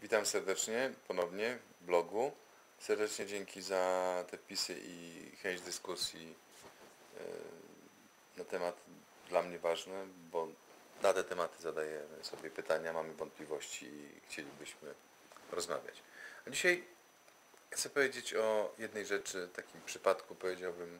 Witam serdecznie ponownie w blogu. Serdecznie dzięki za te wpisy i chęć dyskusji na temat dla mnie ważny, bo na te tematy zadajemy sobie pytania, mamy wątpliwości i chcielibyśmy rozmawiać. A dzisiaj chcę powiedzieć o jednej rzeczy, takim przypadku powiedziałbym,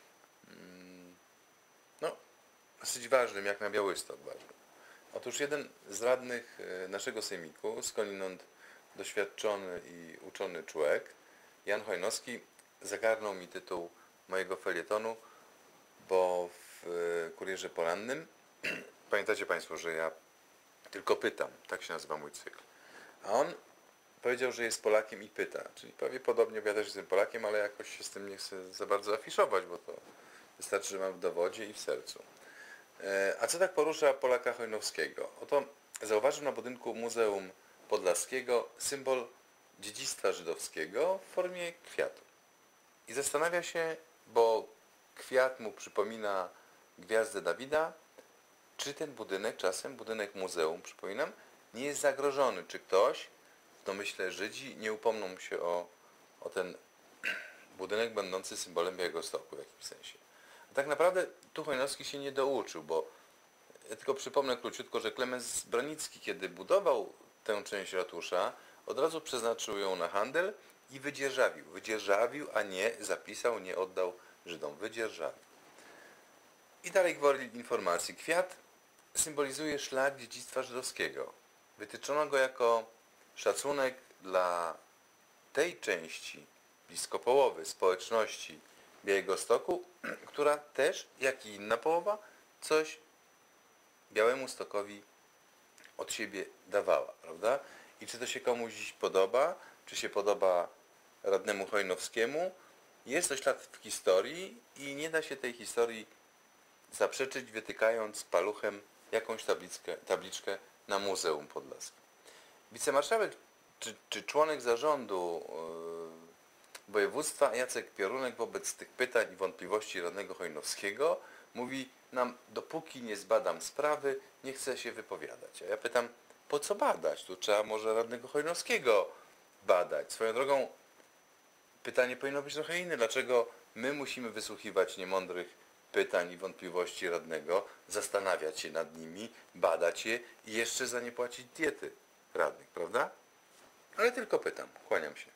no dosyć ważnym, jak na Białystok ważnym. Otóż jeden z radnych naszego sejmiku, skądinąd doświadczony i uczony człowiek, Jan Chojnowski, zagarnął mi tytuł mojego felietonu, bo w Kurierze Porannym, pamiętacie Państwo, że ja tylko pytam, tak się nazywa mój cykl, a on powiedział, że jest Polakiem i pyta, czyli prawie podobnie, bo ja też jestem Polakiem, ale jakoś się z tym nie chcę za bardzo afiszować, bo to wystarczy, że mam w dowodzie i w sercu. A co tak porusza Polaka Chojnowskiego? Oto zauważył na budynku Muzeum Podlaskiego symbol dziedzictwa żydowskiego w formie kwiatu. I zastanawia się, bo kwiat mu przypomina gwiazdę Dawida, czy ten budynek, czasem budynek muzeum, przypominam, nie jest zagrożony, czy ktoś, w domyśle Żydzi, nie upomną się o ten budynek będący symbolem Białegostoku w jakimś sensie. A tak naprawdę tu Chojnowski się nie douczył, bo ja tylko przypomnę króciutko, że Klemens Branicki, kiedy budował tę część ratusza, od razu przeznaczył ją na handel i wydzierżawił. Wydzierżawił, a nie zapisał, nie oddał Żydom. Wydzierżawił. I dalej gwoli informacji. Kwiat symbolizuje szlak dziedzictwa żydowskiego. Wytyczono go jako szacunek dla tej części, blisko połowy społeczności Białegostoku, która też, jak i inna połowa, coś Białostokowi od siebie dawała, prawda? I czy to się komuś dziś podoba, czy się podoba radnemu Chojnowskiemu, jest to ślad w historii i nie da się tej historii zaprzeczyć, wytykając paluchem jakąś tabliczkę na Muzeum Podlaskim. Wicemarszałek czy członek zarządu województwa Jacek Piorunek wobec tych pytań i wątpliwości radnego Chojnowskiego mówi nam, dopóki nie zbadam sprawy, nie chcę się wypowiadać. A ja pytam, po co badać? Tu trzeba może radnego Chojnowskiego badać. Swoją drogą pytanie powinno być trochę inne. Dlaczego my musimy wysłuchiwać niemądrych pytań i wątpliwości radnego, zastanawiać się nad nimi, badać je i jeszcze za nie płacić diety radnych, prawda? Ale tylko pytam. Kłaniam się.